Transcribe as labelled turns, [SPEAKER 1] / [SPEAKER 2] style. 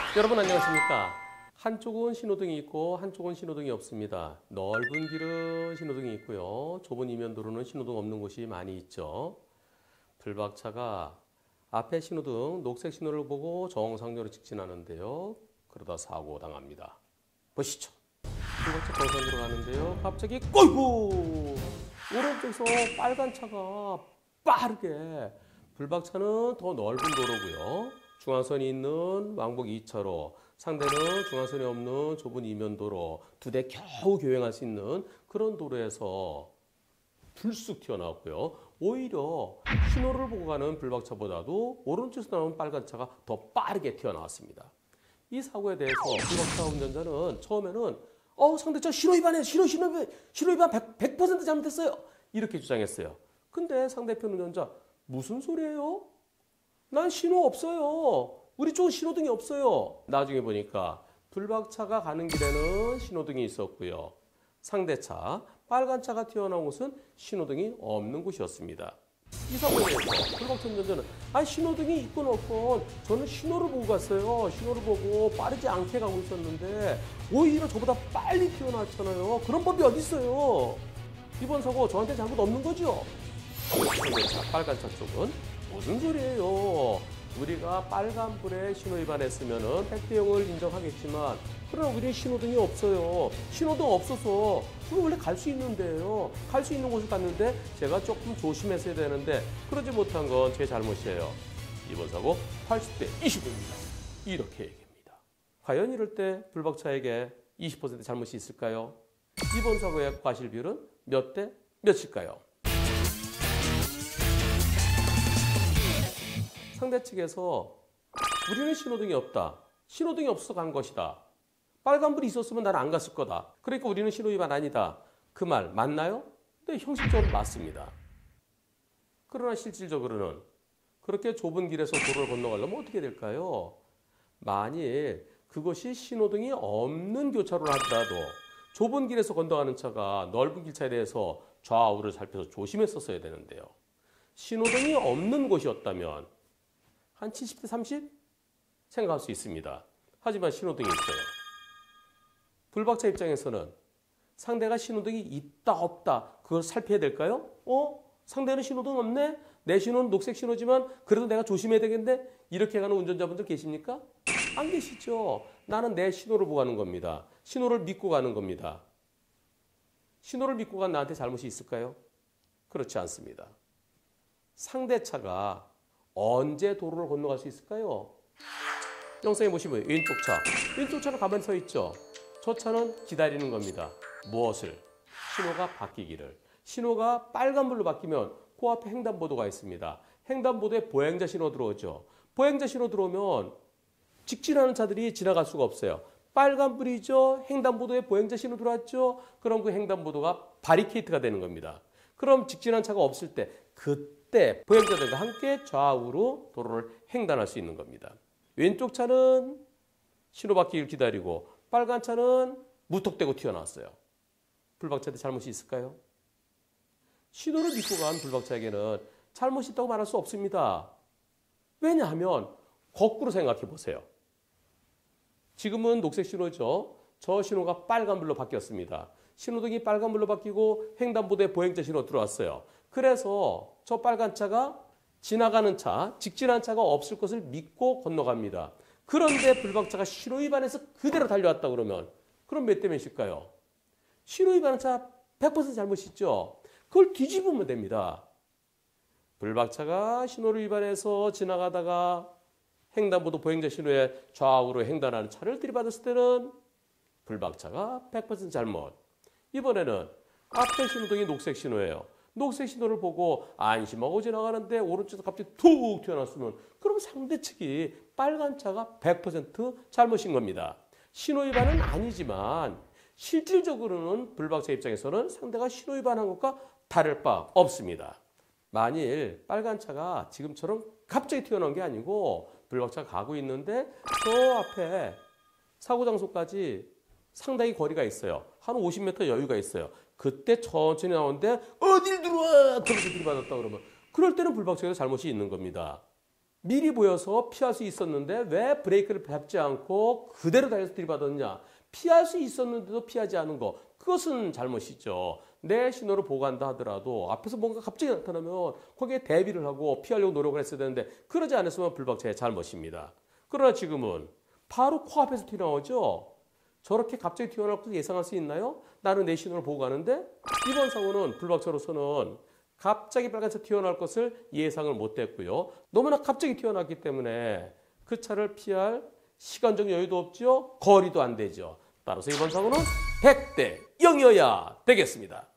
[SPEAKER 1] 여러분 안녕하십니까? 한쪽은 신호등이 있고 한쪽은 신호등이 없습니다. 넓은 길은 신호등이 있고요. 좁은 이면도로는 신호등 없는 곳이 많이 있죠. 불박차가 앞에 신호등 녹색 신호를 보고 정상적으로 직진하는데요. 그러다 사고 당합니다. 보시죠. 불박차 정상적으로 가는데요. 갑자기 어이구! 오른쪽에서 빨간 차가 빠르게, 불박차는 더 넓은 도로고요. 중앙선이 있는 왕복 2차로, 상대는 중앙선이 없는 좁은 이면도로, 두 대 겨우 교행할 수 있는 그런 도로에서 불쑥 튀어나왔고요. 오히려 신호를 보고 가는 불박차보다도 오른쪽에서 나오는 빨간 차가 더 빠르게 튀어나왔습니다. 이 사고에 대해서 불박차 운전자는 처음에는 상대차 신호위반해, 신호위반 100% 잘못했어요, 이렇게 주장했어요. 근데 상대편 운전자, 무슨 소리예요? 난 신호 없어요. 우리 쪽은 신호등이 없어요. 나중에 보니까 불박차가 가는 길에는 신호등이 있었고요. 상대차, 빨간 차가 튀어나온 곳은 신호등이 없는 곳이었습니다. 이 사고에 대해서 불박차 운전자는 신호등이 있건 없건 저는 신호를 보고 갔어요. 신호를 보고 빠르지 않게 가고 있었는데 오히려 저보다 빨리 튀어나왔잖아요. 그런 법이 어디 있어요? 이번 사고 저한테 잘못 없는 거죠? 상대차, 빨간 차 쪽은 무슨 소리예요? 우리가 빨간불에 신호 위반했으면 100대 0을 인정하겠지만, 그러나 우리는 신호등이 없어요. 신호등 없어서 그럼 원래 갈 수 있는데요. 갈 수 있는 곳을 갔는데 제가 조금 조심했어야 되는데 그러지 못한 건 제 잘못이에요. 이번 사고 80대 20입니다. 이렇게 얘기합니다. 과연 이럴 때 불박차에게 20% 잘못이 있을까요? 이번 사고의 과실 비율은 몇 대 몇일까요? 상대 측에서 우리는 신호등이 없다. 신호등이 없어서 간 것이다. 빨간불이 있었으면 난 안 갔을 거다. 그러니까 우리는 신호위반 아니다. 그 말 맞나요? 네, 형식적으로 맞습니다. 그러나 실질적으로는 그렇게 좁은 길에서 도로를 건너가려면 어떻게 될까요? 만일 그것이 신호등이 없는 교차로를 하더라도 좁은 길에서 건너가는 차가 넓은 길차에 대해서 좌우를 살펴서 조심했었어야 되는데요. 신호등이 없는 곳이었다면 한 70대 30? 생각할 수 있습니다. 하지만 신호등이 있어요. 불박차 입장에서는 상대가 신호등이 있다 없다 그걸 살펴야 될까요? 상대는 신호등 없네? 내 신호는 녹색 신호지만 그래도 내가 조심해야 되겠는데? 이렇게 가는 운전자분들 계십니까? 안 계시죠. 나는 내 신호를 보고 가는 겁니다. 신호를 믿고 가는 겁니다. 신호를 믿고 간 나한테 잘못이 있을까요? 그렇지 않습니다. 상대차가 언제 도로를 건너갈 수 있을까요? 영상에 보시면 왼쪽 차는 가만히 서 있죠. 저 차는 기다리는 겁니다. 무엇을? 신호가 바뀌기를. 신호가 빨간불로 바뀌면 그 앞에 횡단보도가 있습니다. 횡단보도에 보행자 신호 들어오죠. 보행자 신호 들어오면 직진하는 차들이 지나갈 수가 없어요. 빨간불이죠. 횡단보도에 보행자 신호 들어왔죠. 그럼 그 횡단보도가 바리케이트가 되는 겁니다. 그럼 직진한 차가 없을 때 그때 보행자들과 함께 좌우로 도로를 횡단할 수 있는 겁니다. 왼쪽 차는 신호 바뀌기를 기다리고 빨간 차는 무턱대고 튀어나왔어요. 불박차한테 잘못이 있을까요? 신호를 믿고 간 불박차에게는 잘못이 있다고 말할 수 없습니다. 왜냐하면 거꾸로 생각해 보세요. 지금은 녹색 신호죠. 저 신호가 빨간불로 바뀌었습니다. 신호등이 빨간불로 바뀌고 횡단보도에 보행자 신호 들어왔어요. 그래서 저 빨간 차가 지나가는 차, 직진한 차가 없을 것을 믿고 건너갑니다. 그런데 불박차가 신호 위반해서 그대로 달려왔다 그러면 그럼 몇 대 몇일까요? 신호 위반한 차 100% 잘못이 있죠. 그걸 뒤집으면 됩니다. 불박차가 신호를 위반해서 지나가다가 횡단보도 보행자 신호에 좌우로 횡단하는 차를 들이받았을 때는 불박차가 100% 잘못. 이번에는 앞에 신호등이 녹색 신호예요. 녹색 신호를 보고 안심하고 지나가는데 오른쪽에서 갑자기 툭 튀어나왔으면 그럼 상대 측이 빨간 차가 100% 잘못인 겁니다. 신호 위반은 아니지만 실질적으로는 불박차 입장에서는 상대가 신호 위반한 것과 다를 바 없습니다. 만일 빨간 차가 지금처럼 갑자기 튀어나온 게 아니고 불박차가 가고 있는데 저 앞에 사고 장소까지 상당히 거리가 있어요. 한 50m 여유가 있어요. 그때 천천히 나오는데 어딜 들어와! 그러면서 들이받았다 그러면 그럴 때는 불박차에서 잘못이 있는 겁니다. 미리 보여서 피할 수 있었는데 왜 브레이크를 밟지 않고 그대로 달려서 들이받았냐. 피할 수 있었는데도 피하지 않은 거. 그것은 잘못이죠. 내 신호를 보고 간다 하더라도 앞에서 뭔가 갑자기 나타나면 거기에 대비를 하고 피하려고 노력을 했어야 되는데 그러지 않았으면 불박차의 잘못입니다. 그러나 지금은 바로 코앞에서 튀어나오죠. 저렇게 갑자기 튀어나올 것을 예상할 수 있나요? 나는 내 신호를 보고 가는데 이번 사고는 불박차로서는 갑자기 빨간색 튀어나올 것을 예상을 못했고요. 너무나 갑자기 튀어나왔기 때문에 그 차를 피할 시간적 여유도 없죠. 거리도 안 되죠. 따라서 이번 사고는 100대 0이어야 되겠습니다.